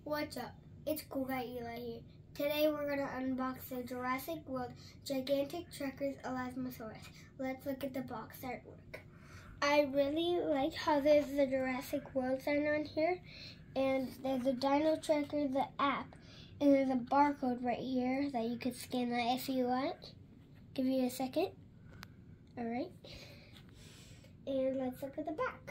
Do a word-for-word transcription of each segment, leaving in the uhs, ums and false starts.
What's up? It's Cool Guy Eli here. Today we're going to unbox the Jurassic World Gigantictrekkers Elasmosaurus. Let's look at the box artwork. I really like how there's the Jurassic World sign on here, and there's a Dino Tracker, the app, and there's a barcode right here that you could scan that if you want. Give you a second. Alright. And let's look at the back.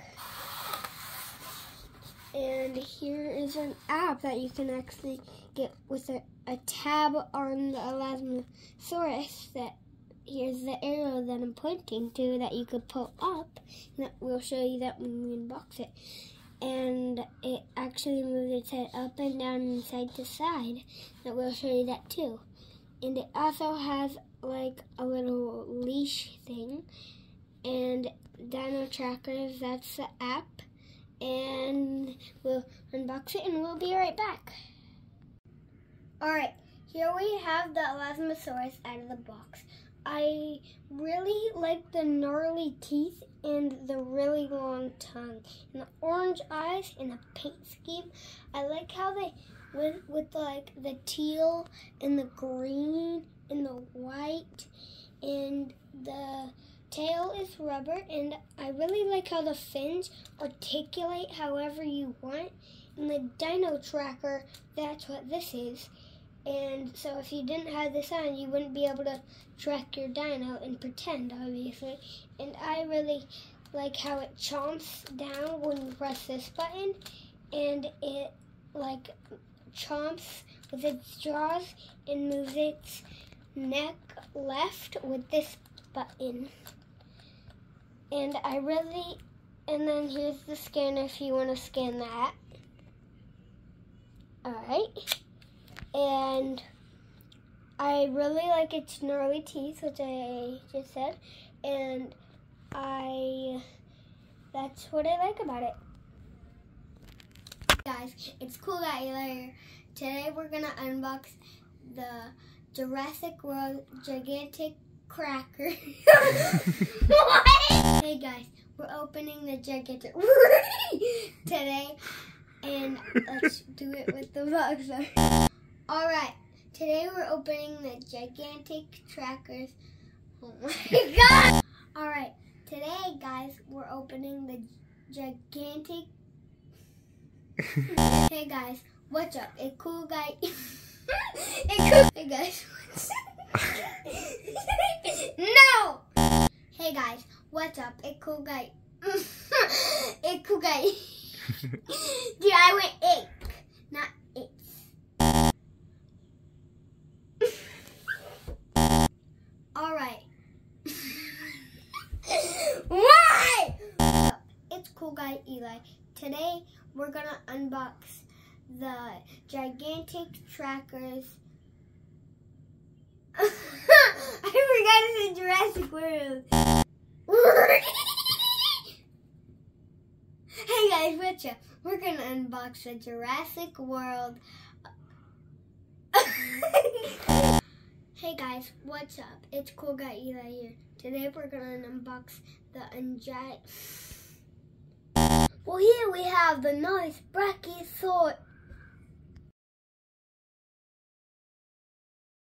And here is an app that you can actually get with a, a tab on the Elasmosaurus. That here's the arrow that I'm pointing to that you could pull up. And we'll show you that when we unbox it. And it actually moves its head up and down and side to side. And we'll show you that too. And it also has like a little leash thing. And Dino Trackers, that's the app. And we'll unbox it and we'll be right back. Alright, here we have the Elasmosaurus out of the box. I really like the gnarly teeth and the really long tongue. And the orange eyes and the paint scheme. I like how they, with, with like the teal and the green and the white and the tail is rubber, and I really like how the fins articulate however you want. And the Dino Tracker, that's what this is. And so if you didn't have this on, you wouldn't be able to track your dino and pretend, obviously. And I really like how it chomps down when you press this button, and it like chomps with its jaws and moves its neck left with this button. And I really, and then here's the scanner if you want to scan that. Alright. And I really like its gnarly teeth, which I just said. And I, that's what I like about it. Guys, it's Cool Guy Eli here. Today we're going to unbox the Jurassic World Gigantic Cracker. Hey guys, we're opening the Gigantic today, and let's do it with the box. Alright, today we're opening the Gigantictrekkers. Oh my god! Alright, today guys, we're opening the Gigantic. Hey guys, what's up? It's Cool Guy. It's cool. Hey guys, what's No! Hey guys, what's up? It's Cool Guy. It's Cool Guy. Dude, I went ick, not it's. Alright. Why? It's Cool Guy Eli. Today we're gonna unbox the Gigantictrekkers. I forgot to say Jurassic World. Hey guys, what's up? We're gonna unbox the Jurassic World. Hey guys, what's up? It's Cool Guy Eli here. Today we're gonna unbox the Ungi. Well, here we have the nice Brachiosaurus.